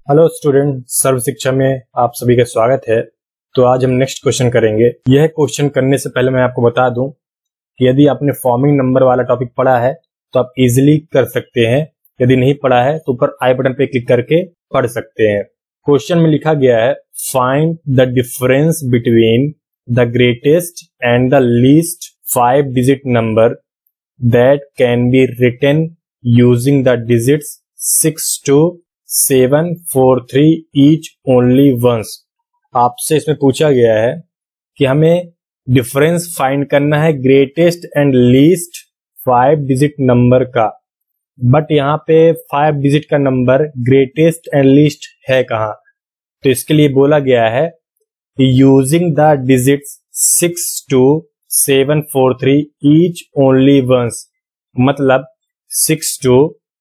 Hello student, सर्व शिक्षा में आप सभी का स्वागत है। तो आज हम नेक्स्ट क्वेश्चन करेंगे। यह क्वेश्चन करने से पहले मैं आपको बता दूं कि यदि आपने फॉर्मिंग नंबर वाला टॉपिक पढ़ा है तो आप इजीली कर सकते हैं। यदि नहीं पढ़ा है तो ऊपर आई बटन पे क्लिक करके पढ़ सकते हैं। क्वेश्चन में लिखा गया है, find the difference between the greatest and the least 5 digit number that can be written using the digits 6 to 7, 4, 3 each only once। आपसे इसमें पूछा गया है कि हमें डिफरेंस फाइंड करना है greatest and least 5 digit number का, बट यहाँ पे 5 डिजिट का नंबर ग्रेटेस्ट एंड लीस्ट है कहाँ। तो इसके लिए बोला गया है using the digits 6 to 7, 4, 3 each only once, मतलब 6 to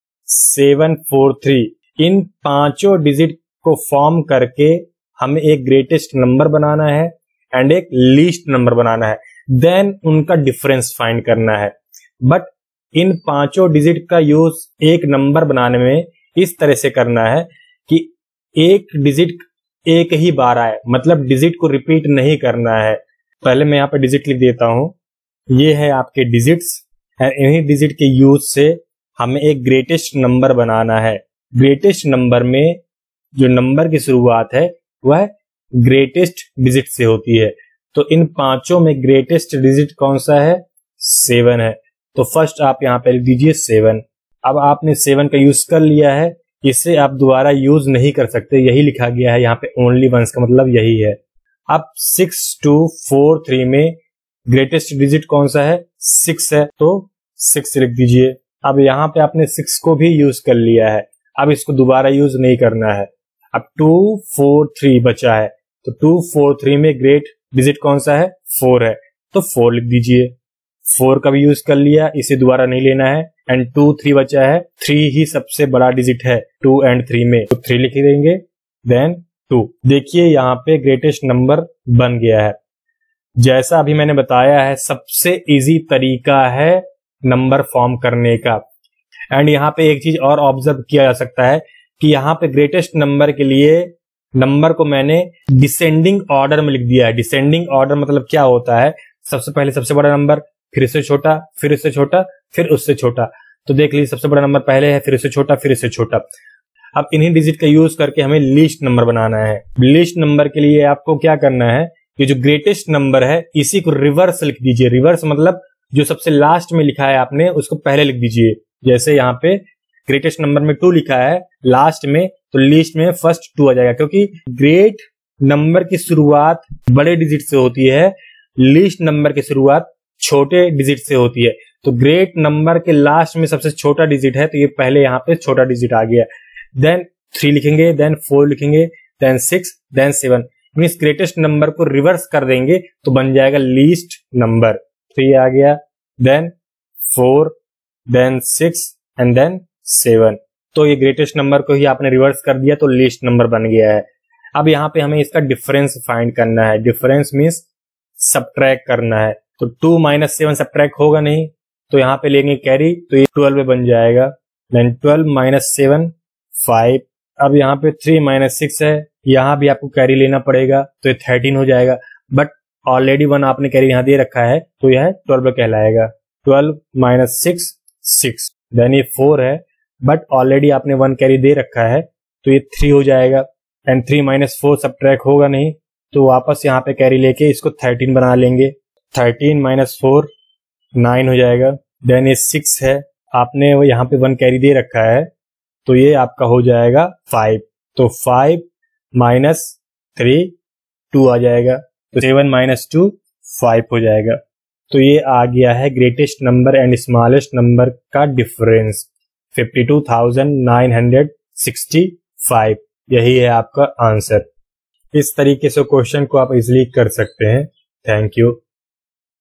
7, 4, 3 इन पांचों डिजिट को फॉर्म करके हमें एक ग्रेटेस्ट नंबर बनाना है एंड एक लीस्ट नंबर बनाना है, देन उनका डिफरेंस फाइंड करना है। बट इन पांचों डिजिट का यूज एक नंबर बनाने में इस तरह से करना है कि एक डिजिट एक ही बार आए, मतलब डिजिट को रिपीट नहीं करना है। पहले मैं यहाँ पे डिजिट लिख देता हूं, ये है आपके डिजिट्स एंड इन्हीं डिजिट के यूज से हमें एक ग्रेटेस्ट नंबर बनाना है। ग्रेटेस्ट नंबर में जो नंबर की शुरुआत है वह ग्रेटेस्ट डिजिट से होती है। तो इन पांचों में ग्रेटेस्ट डिजिट कौन सा है? 7 है। तो फर्स्ट आप यहाँ पे लिख दीजिए 7। अब आपने 7 का यूज कर लिया है, इसे आप दोबारा यूज नहीं कर सकते, यही लिखा गया है यहाँ पे ओनली वंस का मतलब यही है। अब 6 to 4, 3 में ग्रेटेस्ट डिजिट कौन सा है? 6 है, तो 6 लिख दीजिए। अब यहाँ पे आपने 6 को भी यूज कर लिया है, अब इसको दोबारा यूज नहीं करना है। अब 2, 4, 3 बचा है, तो 2, 4, 3 में ग्रेट डिजिट कौन सा है? 4 है, तो 4 लिख दीजिए। 4 का भी यूज कर लिया, इसे दोबारा नहीं लेना है। एंड 2, 3 बचा है, 3 ही सबसे बड़ा डिजिट है 2 and 3 में, तो 3 लिख देंगे, देन 2। देखिए यहाँ पे ग्रेटेस्ट नंबर बन गया है। जैसा अभी मैंने बताया है, सबसे इजी तरीका है नंबर फॉर्म करने का। एंड यहाँ पे एक चीज और ऑब्जर्व किया जा सकता है कि यहाँ पे ग्रेटेस्ट नंबर के लिए नंबर को मैंने डिसेंडिंग ऑर्डर में लिख दिया है। डिसेंडिंग ऑर्डर मतलब क्या होता है? सबसे पहले सबसे बड़ा नंबर, फिर उससे छोटा, फिर उससे छोटा, फिर उससे छोटा। तो देख लीजिए, सबसे बड़ा नंबर पहले है, फिर उससे छोटा, फिर इससे छोटा। अब इन्हीं डिजिट का यूज करके हमें लीस्ट नंबर बनाना है। लीस्ट नंबर के लिए आपको क्या करना है, ये जो ग्रेटेस्ट नंबर है इसी को रिवर्स लिख दीजिए। रिवर्स मतलब जो सबसे लास्ट में लिखा है आपने उसको पहले लिख दीजिए। जैसे यहाँ पे ग्रेटेस्ट नंबर में 2 लिखा है लास्ट में, तो लीस्ट में फर्स्ट 2 आ जाएगा, क्योंकि ग्रेट नंबर की शुरुआत बड़े डिजिट से होती है, लीस्ट नंबर की शुरुआत छोटे डिजिट से होती है। तो ग्रेट नंबर के लास्ट में सबसे छोटा डिजिट है, तो ये पहले यहाँ पे छोटा डिजिट आ गया। देन 3 लिखेंगे, देन 4 लिखेंगे, then 6, then 7। Means greatest number को रिवर्स कर देंगे तो बन जाएगा लीस्ट नंबर। 3 आ गया, देन 4, देन 6 एंड देन 7। तो ये ग्रेटेस्ट नंबर को ही आपने रिवर्स कर दिया तो लीस्ट नंबर बन गया है। अब यहाँ पे हमें इसका डिफरेंस फाइंड करना है। डिफरेंस मीन्स सबट्रैक्ट करना है। तो 2 - 7 सबट्रैक्ट होगा नहीं, तो यहाँ पे लेंगे कैरी, तो ये 12 में बन जाएगा। देन 12 - 7 5। अब यहाँ पे 3 - 6 है, यहाँ भी आपको कैरी लेना पड़ेगा, तो ये 13 हो जाएगा। बट ऑलरेडी 1 आपने कैरी यहाँ दे रखा है, तो यह 12 कहलाएगा। 12 - 6 6। देन ये 4 है, बट ऑलरेडी आपने 1 कैरी दे रखा है, तो ये 3 हो जाएगा। एंड 3 - 4 सबट्रैक्ट होगा नहीं, तो वापस यहाँ पे कैरी लेके इसको 13 बना लेंगे। 13 - 4 9 हो जाएगा। देन ये 6 है, आपने यहाँ पे 1 कैरी दे रखा है, तो ये आपका हो जाएगा 5। तो 5 - 3 2 आ जाएगा, तो 7 - 2 5 हो जाएगा। तो ये आ गया है greatest number and smallest number का डिफरेंस 52,965। यही है आपका आंसर। इस तरीके से क्वेश्चन को आप इजीली कर सकते हैं। Thank you.